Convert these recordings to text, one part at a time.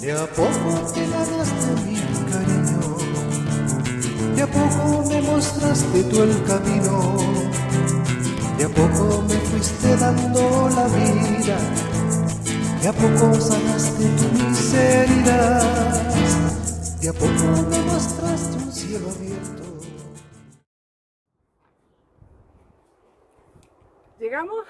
De a poco te ganaste mi cariño, de a poco me mostraste tú el camino, de a poco me fuiste dando la vida, de a poco sanaste tu miseria, de a poco me mostraste un cielo abierto. Llegamos,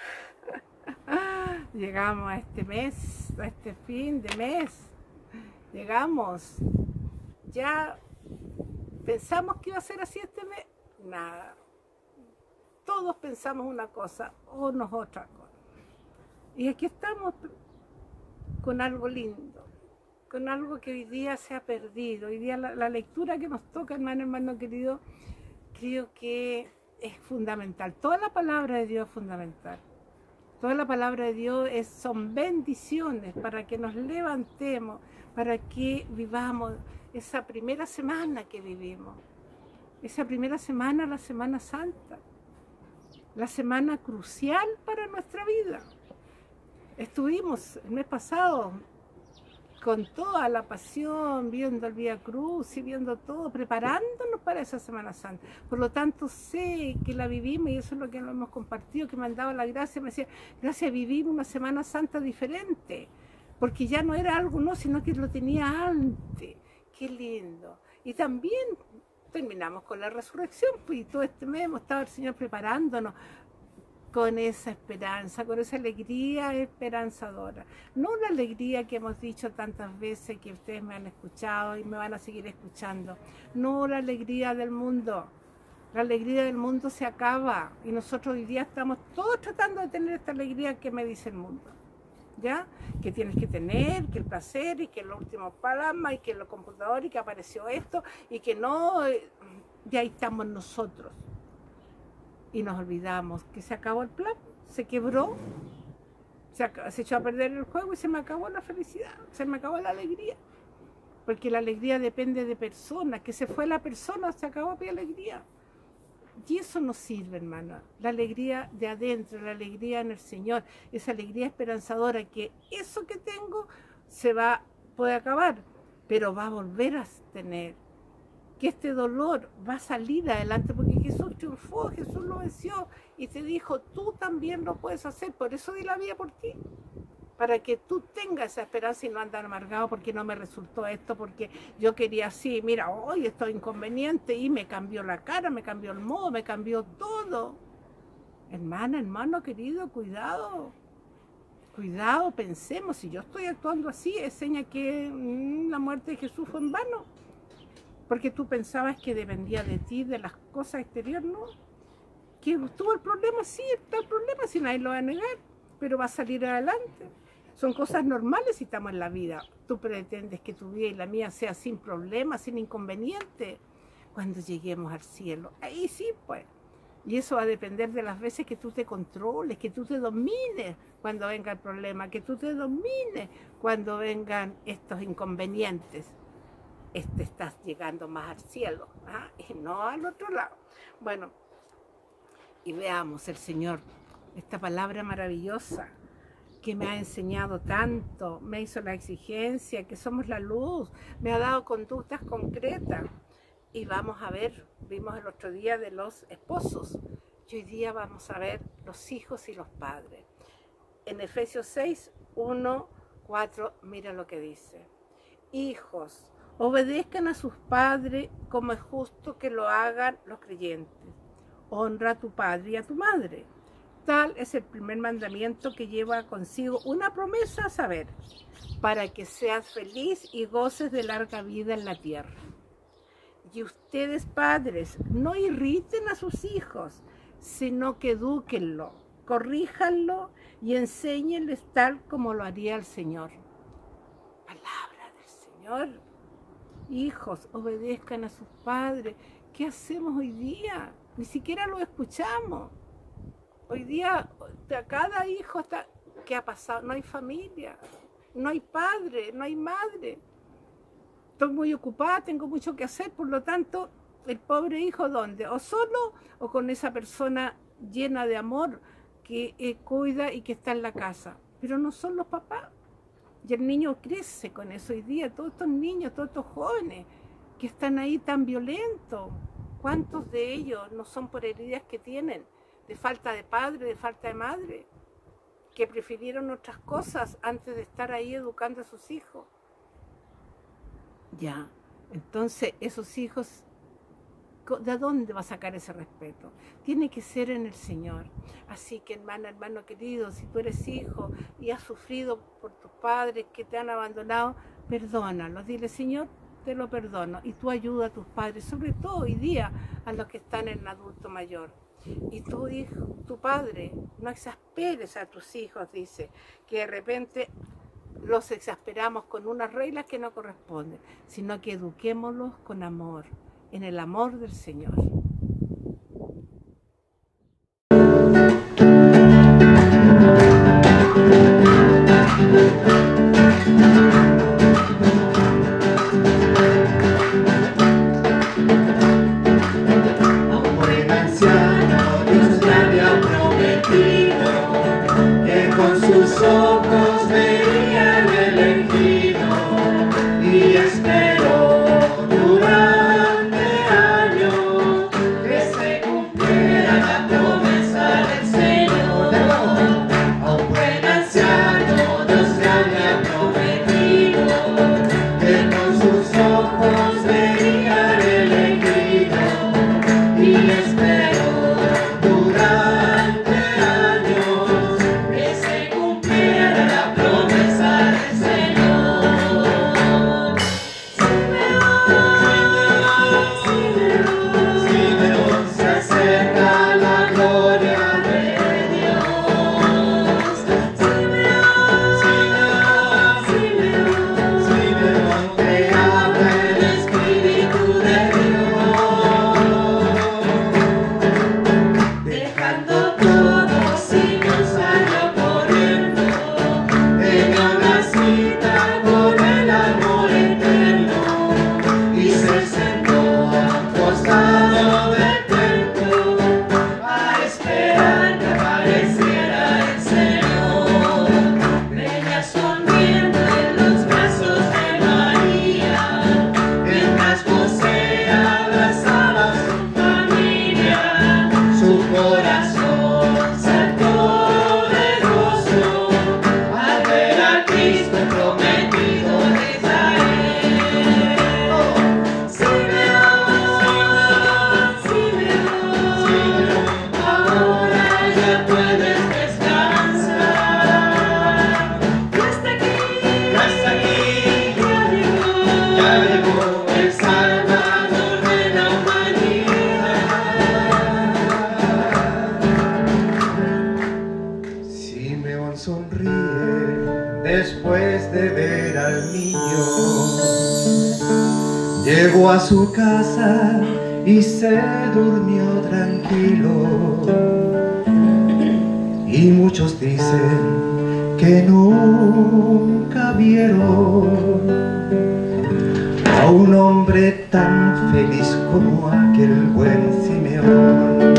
llegamos a este mes, a este fin de mes. Llegamos, ya pensamos que iba a ser así este mes, nada. Todos pensamos una cosa o otra cosa. Y aquí estamos con algo lindo, con algo que hoy día se ha perdido. Hoy día la lectura que nos toca, hermano querido, creo que es fundamental. Toda la palabra de Dios es fundamental. Toda la palabra de Dios son bendiciones para que nos levantemos, para que vivamos esa primera semana que vivimos. Esa primera semana, la Semana Santa. La semana crucial para nuestra vida. Estuvimos el mes pasado con toda la pasión, viendo el Vía Cruz y viendo todo, preparándonos para esa Semana Santa. Por lo tanto, sé que la vivimos y eso es lo que nos hemos compartido, que me han dado la gracia, me decía, gracias, vivimos una Semana Santa diferente, porque ya no era algo, no, sino que lo tenía antes. Qué lindo. Y también terminamos con la resurrección, pues, y todo este mes hemos estado el Señor preparándonos con esa esperanza, con esa alegría esperanzadora. No la alegría que hemos dicho tantas veces, que ustedes me han escuchado y me van a seguir escuchando. No la alegría del mundo. La alegría del mundo se acaba y nosotros hoy día estamos todos tratando de tener esta alegría que me dice el mundo. ¿Ya? Que tienes que tener, que el placer y que los últimos palamas y que los computadores y que apareció esto y que no, y ahí estamos nosotros. Y nos olvidamos que se acabó el plan, se quebró, se echó a perder el juego y se me acabó la felicidad, se me acabó la alegría. Porque la alegría depende de personas, que se fue la persona, se acabó mi alegría. Y eso nos sirve, hermana, la alegría de adentro, la alegría en el Señor, esa alegría esperanzadora, que eso que tengo puede acabar, pero va a volver a tener. Que este dolor va a salir adelante, porque Jesús triunfó, Jesús lo venció y te dijo, tú también lo puedes hacer, por eso di la vida por ti, para que tú tengas esa esperanza y no andar amargado porque no me resultó esto, porque yo quería así, mira, hoy estoy inconveniente y me cambió la cara, me cambió el modo, me cambió todo. Hermana, hermano querido, cuidado, cuidado, pensemos, si yo estoy actuando así, es seña que la muerte de Jesús fue en vano. Porque tú pensabas que dependía de ti, de las cosas exteriores, ¿no? Que tuvo el problema, sí, está el problema, si nadie lo va a negar, pero va a salir adelante. Son cosas normales si estamos en la vida. Tú pretendes que tu vida y la mía sea sin problemas, sin inconvenientes. Cuando lleguemos al cielo, ahí sí, pues. Y eso va a depender de las veces que tú te controles, que tú te domines cuando venga el problema, que tú te domines cuando vengan estos inconvenientes. Estás llegando más al cielo, y no al otro lado. Bueno, y veamos el Señor, esta palabra maravillosa que me ha enseñado tanto, me hizo la exigencia, que somos la luz, me ha dado conductas concretas. Y vamos a ver, vimos el otro día de los esposos, y hoy día vamos a ver los hijos y los padres. En Efesios 6, 1, 4, mira lo que dice. Hijos, obedezcan a sus padres como es justo que lo hagan los creyentes. Honra a tu padre y a tu madre. Tal es el primer mandamiento que lleva consigo una promesa, a saber, para que seas feliz y goces de larga vida en la tierra. Y ustedes, padres, no irriten a sus hijos, sino que edúquenlo, corríjanlo y enséñenles tal como lo haría el Señor. Palabra del Señor. Hijos, obedezcan a sus padres. ¿Qué hacemos hoy día? Ni siquiera lo escuchamos. Hoy día, cada hijo está... ¿Qué ha pasado? No hay familia, no hay padre, no hay madre. Estoy muy ocupada, tengo mucho que hacer, por lo tanto, el pobre hijo, ¿dónde? O solo o con esa persona llena de amor que cuida y que está en la casa. Pero no son los papás. Y el niño crece con eso. Hoy día todos estos niños, todos estos jóvenes que están ahí tan violentos, ¿cuántos de ellos no son por heridas que tienen? De falta de padre, de falta de madre, que prefirieron otras cosas antes de estar ahí educando a sus hijos. Ya, entonces esos hijos, ¿de dónde va a sacar ese respeto? Tiene que ser en el Señor. Así que hermano querido, si tú eres hijo y has sufrido por tus padres que te han abandonado, perdónalos, dile: Señor, te lo perdono, y tú ayuda a tus padres, sobre todo hoy día a los que están en adulto mayor. Y tu hijo, tu padre, no exasperes a tus hijos, dice, que de repente los exasperamos con unas reglas que no corresponden, sino que eduquémoslos con amor, en el amor del Señor. Después de ver al niño, llegó a su casa y se durmió tranquilo. Y muchos dicen que nunca vieron a un hombre tan feliz como aquel buen Simeón.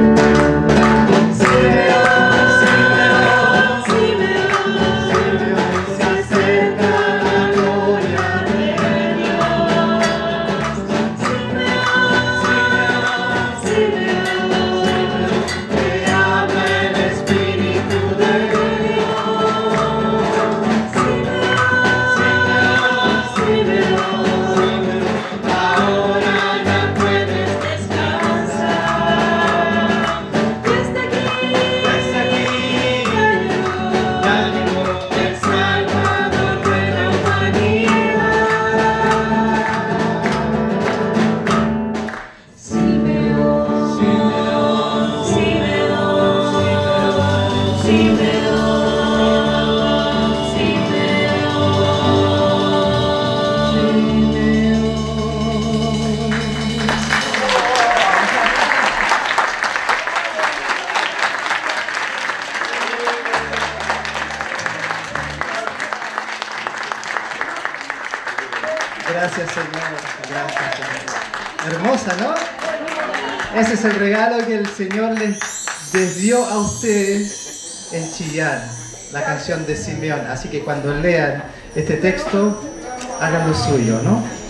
Gracias, Señor. Gracias, Señor. Hermosa, ¿no? Ese es el regalo que el Señor les dio a ustedes en Chillán. la canción de Simeón. Así que cuando lean este texto, hagan lo suyo, ¿no?